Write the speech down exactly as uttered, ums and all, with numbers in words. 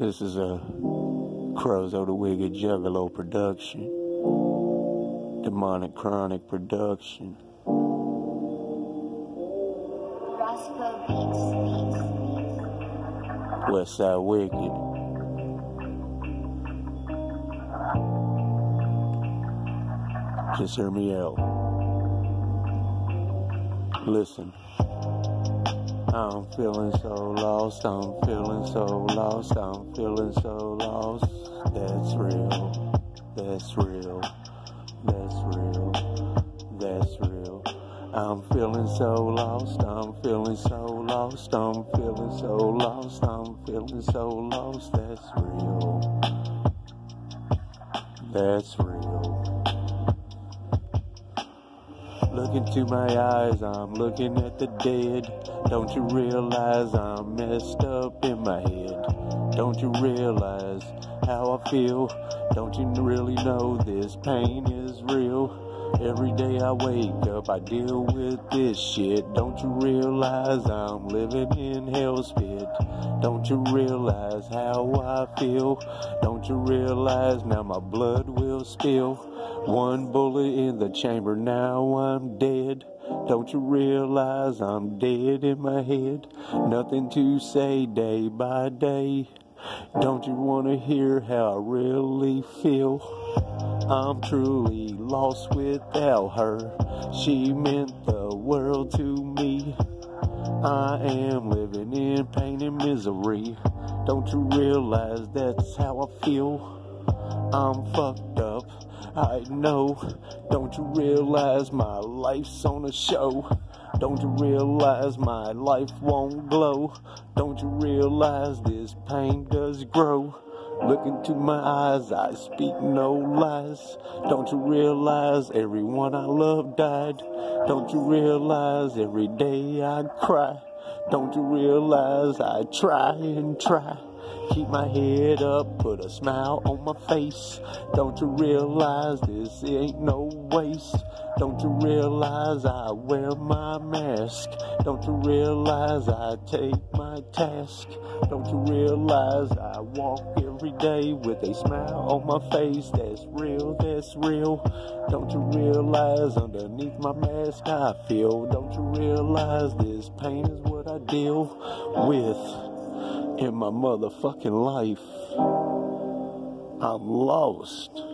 This is a Crowzo the Wicked Juggalo production. Demonic Chronic production. Westside Wicked. Just hear me out. Listen. I'm feeling so lost, I'm feeling so lost, I'm feeling so lost. That's real, that's real, that's real, that's real. I'm feeling so lost, I'm feeling so lost, I'm feeling so lost, I'm feeling so lost. That's real, that's real. Look into my eyes, I'm looking at the dead. Don't you realize I'm messed up in my head? Don't you realize how I feel? Don't you really know this pain is real? Every day I wake up, I deal with this shit. Don't you realize I'm living in hell's pit? Don't you realize how I feel? Don't you realize now my blood will spill? One bullet in the chamber, now I'm dead. Don't you realize I'm dead in my head? Nothing to say day by day. Don't you want to hear how I really feel? I'm truly lost without her. She meant the world to me. I am living in pain and misery. Don't you realize that's how I feel? I'm fucked up, I know. Don't you realize my life's on a show? Don't you realize my life won't glow? Don't you realize this pain does grow? Look into my eyes, I speak no lies. Don't you realize everyone I love died? Don't you realize every day I cry? Don't you realize I try and try? Keep my head up, put a smile on my face. Don't you realize this ain't no waste? Don't you realize I wear my mask? Don't you realize I take my task? Don't you realize I walk every day with a smile on my face? That's real, that's real. Don't you realize underneath my mask I feel? Don't you realize this pain is what I deal with in my motherfucking life? I'm lost.